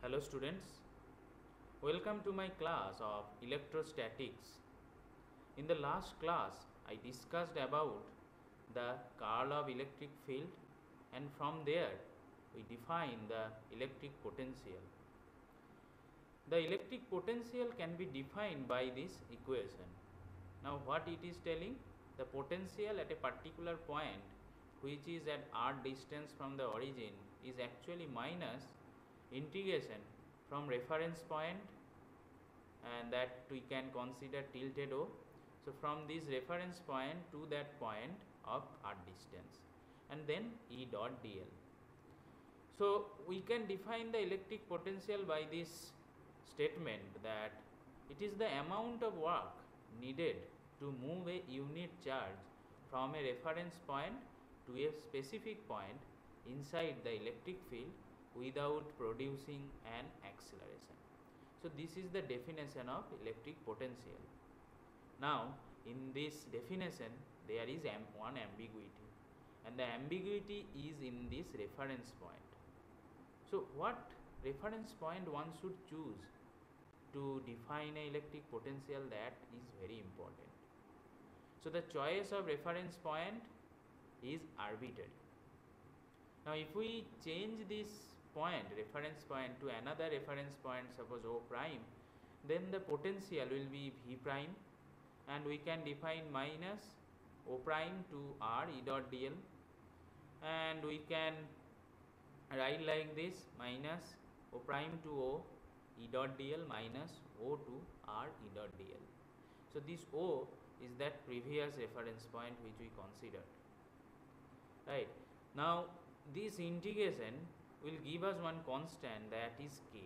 Hello students, welcome to my class of electrostatics. In the last class, I discussed about the curl of electric field, and from there we define the electric potential. The electric potential can be defined by this equation. Now what it is telling? The potential at a particular point which is at r distance from the origin is actually minus integration from reference point, and that we can consider tilted O. So from this reference point to that point of r distance, and then E dot dl. So we can define the electric potential by this statement that it is the amount of work needed to move a unit charge from a reference point to a specific point inside the electric field without producing an acceleration. So this is the definition of electric potential. Now in this definition there is one ambiguity, and the ambiguity is in this reference point. So what reference point one should choose to define an electric potential, that is very important. So the choice of reference point is arbitrary. Now if we change this point, reference point, to another reference point, suppose O prime, then the potential will be V prime, and we can define minus O prime to R E dot dl, and we can write like this: minus O prime to O E dot dl minus O to R E dot dl. So this O is that previous reference point which we considered. Right. Now this integration will give us one constant, that is K,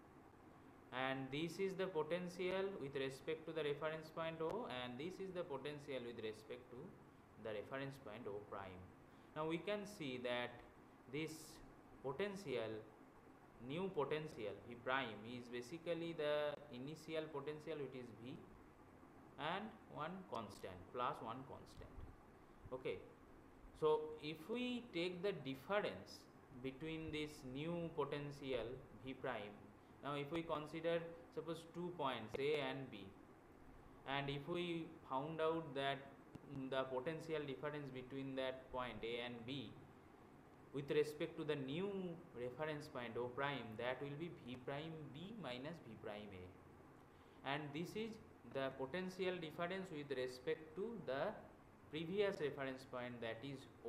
and this is the potential with respect to the reference point O, and this is the potential with respect to the reference point O prime. Now we can see that this potential, new potential V prime, is basically the initial potential, which is V, and one constant, plus one constant. Okay. So if we take the difference between this new potential V prime, now if we consider suppose 2 points A and B, and if we found out that the potential difference between that point A and B with respect to the new reference point O prime, that will be V prime B minus V prime A, and this is the potential difference with respect to the previous reference point, that is O.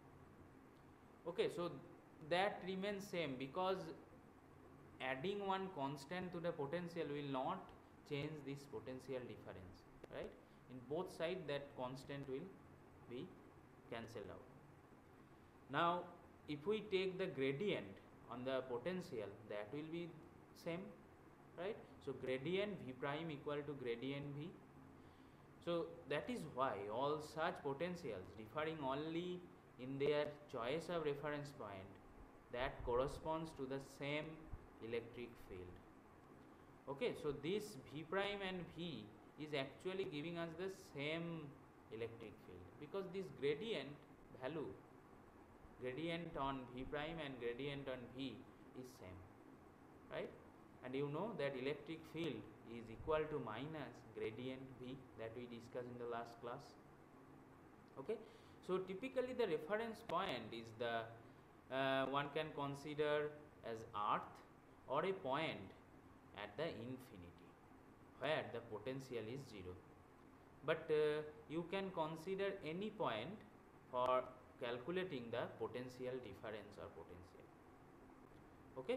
Okay, so that remains same, because adding one constant to the potential will not change this potential difference, right? In both sides that constant will be cancelled out. Now if we take the gradient on the potential, that will be same, right? So gradient V prime equal to gradient V. So that is why all such potentials differing only in their choice of reference point, that corresponds to the same electric field. Okay, so this V prime and V is actually giving us the same electric field, because this gradient value, gradient on V prime and gradient on V is same, right? And you know that electric field is equal to minus gradient V, that we discussed in the last class. Okay, so typically the reference point is the one can consider as earth, or a point at the infinity where the potential is 0, but you can consider any point for calculating the potential difference or potential. Okay.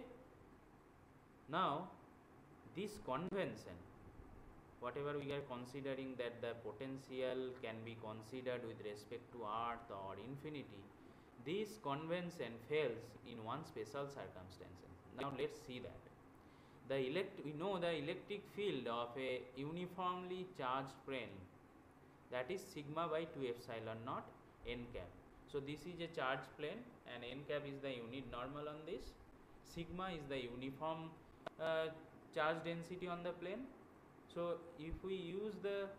Now this convention, whatever we are considering that the potential can be considered with respect to earth or infinity, this convention fails in one special circumstance. Now let's see that. We know the electric field of a uniformly charged plane, that is sigma by 2 epsilon naught n cap. So this is a charged plane, and n cap is the unit normal on this. Sigma is the uniform charge density on the plane. So if we use the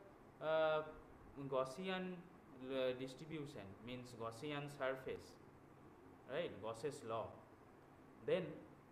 Gaussian distribution, means Gaussian surface, right, Gauss's law, then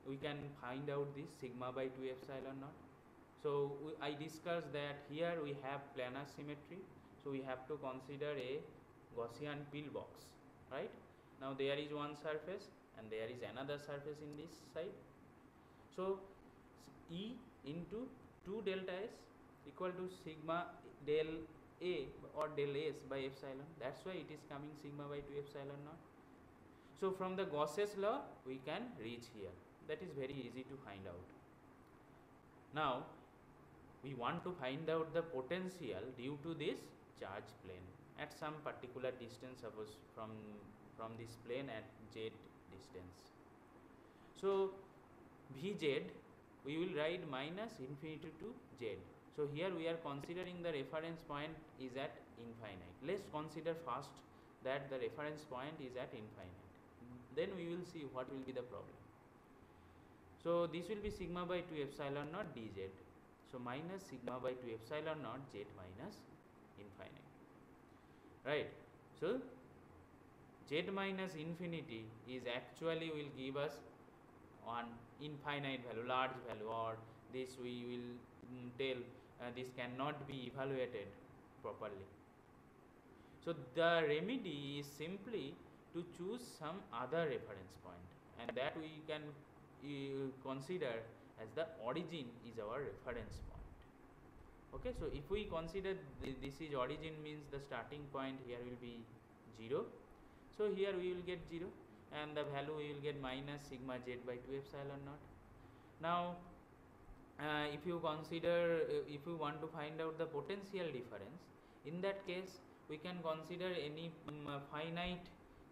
we can find out this sigma by 2 epsilon naught. So I discussed that here we have planar symmetry, so we have to consider a Gaussian pillbox, right? Now there is one surface and there is another surface in this side. So E into 2 delta S equal to sigma del A or del S by epsilon. That's why it is coming sigma by 2 epsilon naught. So from the Gauss's law we can reach here. That is very easy to find out. Now we want to find out the potential due to this charge plane at some particular distance, suppose from this plane at z distance. So Vz we will write minus infinity to z. So here we are considering the reference point is at infinite. Let's consider first that the reference point is at infinite. Then we will see what will be the problem. So this will be sigma by 2 epsilon naught dz. So minus sigma by 2 epsilon naught z minus infinite, right? So z minus infinity is actually will give us one infinite value, large value, or this we will tell this cannot be evaluated properly. So the remedy is simply to choose some other reference point, and that we can consider as the origin is our reference point. Okay, so if we consider this is origin, means the starting point here will be 0. So here we will get 0 and the value we will get minus sigma z by 2 epsilon naught. Now if you consider if you want to find out the potential difference, in that case we can consider any finite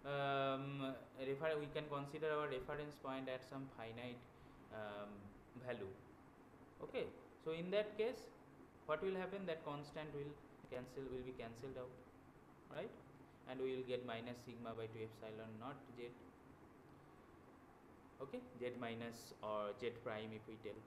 we can consider our reference point at some finite value. Okay, so in that case what will happen, that constant will be cancelled out, right? And we will get minus sigma by 2 epsilon naught z. Okay, z minus or z prime if we tell.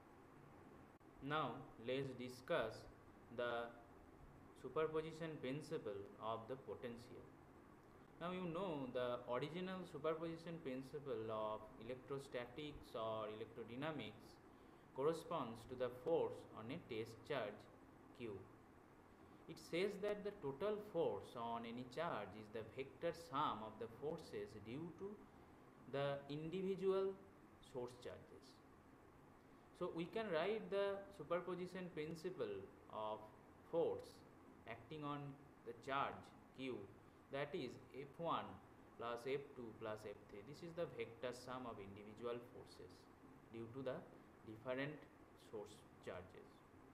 Now let's discuss the superposition principle of the potential. Now you know the original superposition principle of electrostatics or electrodynamics corresponds to the force on a test charge q. It says that the total force on any charge is the vector sum of the forces due to the individual source charges. So we can write the superposition principle of force acting on the charge q, that is F1 plus F2 plus F3. This is the vector sum of individual forces due to the different source charges.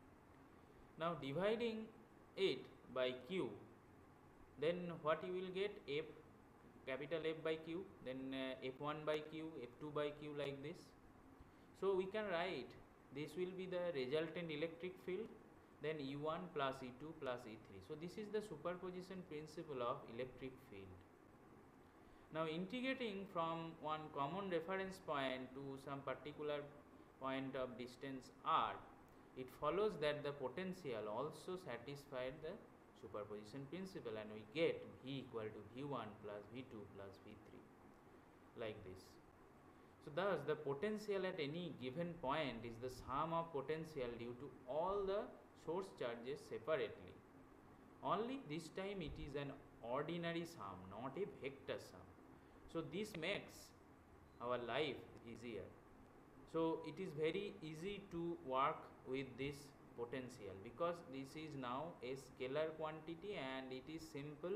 Now dividing it by q, then what you will get, F, capital F by q, then F1 by q, F2 by q, like this. So we can write this will be the resultant electric field, then E1 plus E2 plus E3. So this is the superposition principle of electric field. Now integrating from one common reference point to some particular point of distance r, it follows that the potential also satisfied the superposition principle, and we get V equal to V1 plus V2 plus V3, like this. So thus the potential at any given point is the sum of potential due to all the source charges separately. Only this time it is an ordinary sum, not a vector sum. So this makes our life easier. So it is very easy to work with this potential because this is now a scalar quantity and it is simple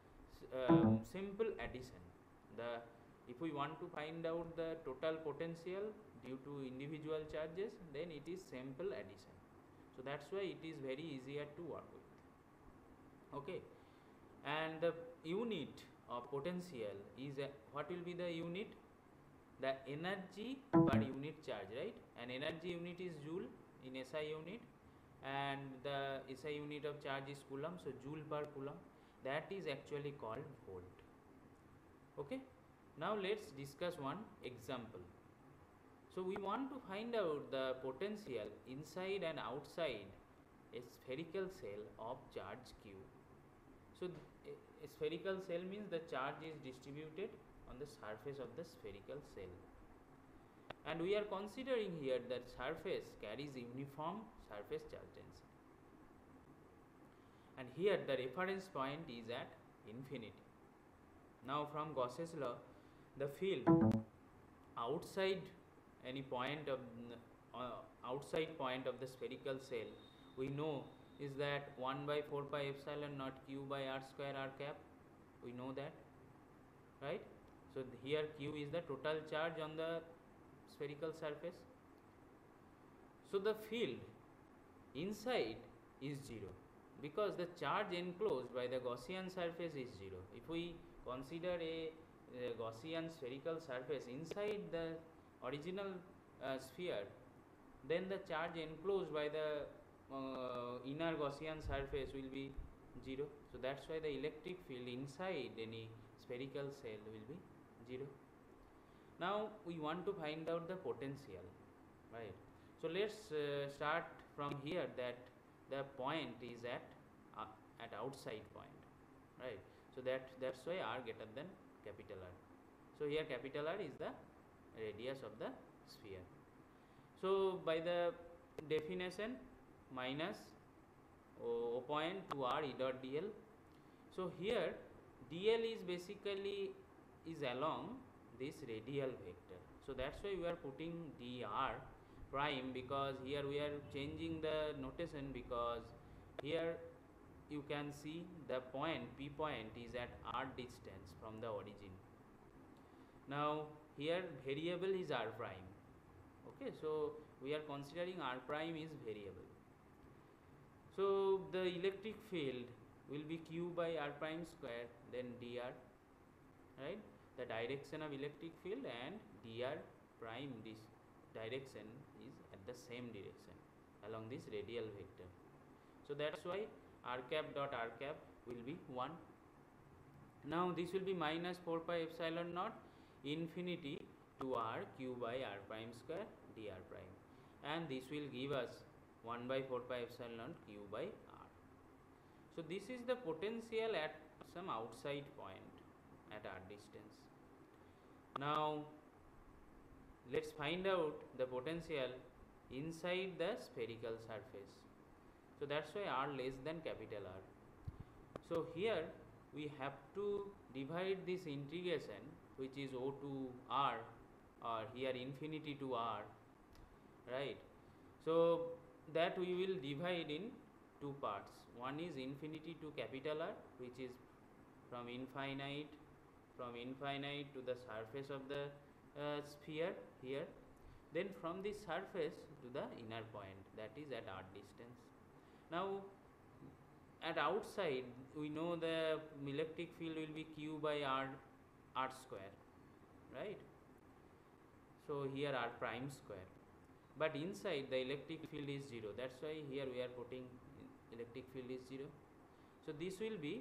addition. If we want to find out the total potential due to individual charges, then it is simple addition. So that's why it is very easier to work with. Okay, and the unit of potential is what will be the unit? The energy per unit charge, right? And energy unit is joule in SI unit, and the SI unit of charge is coulomb, so joule per coulomb. That is actually called volt. Okay, now let's discuss one example. So we want to find out the potential inside and outside a spherical cell of charge q. So a spherical cell means the charge is distributed on the surface of the spherical cell, and we are considering here that surface carries uniform surface charge density, and here the reference point is at infinity. Now from Gauss's law, the field outside any point of outside point of the spherical cell we know is that 1 by 4 pi epsilon naught q by r square r cap. We know that, right? So here q is the total charge on the spherical surface. So the field inside is 0 because the charge enclosed by the Gaussian surface is 0. If we consider a Gaussian spherical surface inside the original sphere, then the charge enclosed by the inner Gaussian surface will be 0. So that's why the electric field inside any spherical cell will be 0. Now we want to find out the potential, right? So let's start from here that the point is at outside point, right? So that's why r greater than capital R. So here capital R is the radius of the sphere. So by the definition, minus O point to r E dot dl. So here dl is basically is along this radial vector. So that's why we are putting dr prime, because here we are changing the notation, because here you can see the point P point is at r distance from the origin. Now here variable is r prime. Okay, so we are considering r prime is variable. So the electric field will be q by r prime square, then dr, right? The direction of electric field and dr prime, this direction is at the same direction along this radial vector. So that's why r cap dot r cap will be 1. Now this will be minus 4 pi epsilon naught infinity to r q by r prime square dr prime, and this will give us 1 by 4 pi epsilon naught q by r. So this is the potential at some outside point at r distance. Now let's find out the potential inside the spherical surface. So that's why r less than capital R. So here we have to divide this integration, which is O to r, or here infinity to r, right? So that we will divide in two parts. One is infinity to capital R, which is from infinite to the surface of the sphere here, then from the surface to the inner point, that is at r distance. Now at outside we know the electric field will be q by r square, right? So here r prime square, but inside the electric field is 0. That's why here we are putting electric field is 0. So this will be,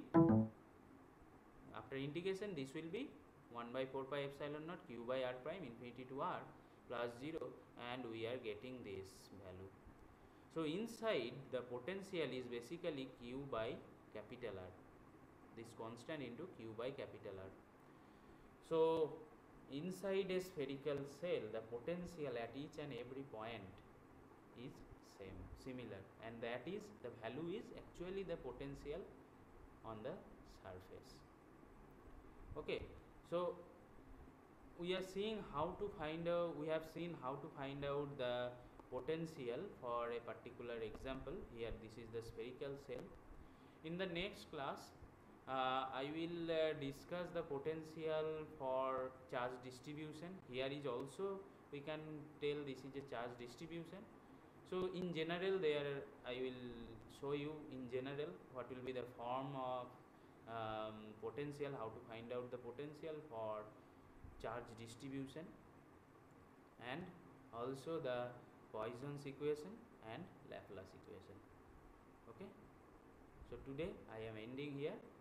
after integration, this will be 1 by 4 pi epsilon naught q by r prime infinity to r plus 0, and we are getting this value. So inside the potential is basically q by capital R, this constant into q by capital R. So inside a spherical cell, the potential at each and every point is similar, and that is the value is actually the potential on the surface. Okay, so we are seeing how to find out, we have seen how to find out the potential for a particular example. Here this is the spherical cell. In the next class I will discuss the potential for charge distribution. Here is also we can tell this is a charge distribution. So in general there I will show you in general what will be the form of potential, how to find out the potential for charge distribution, and also the Poisson's equation and Laplace equation. Okay, so today I am ending here.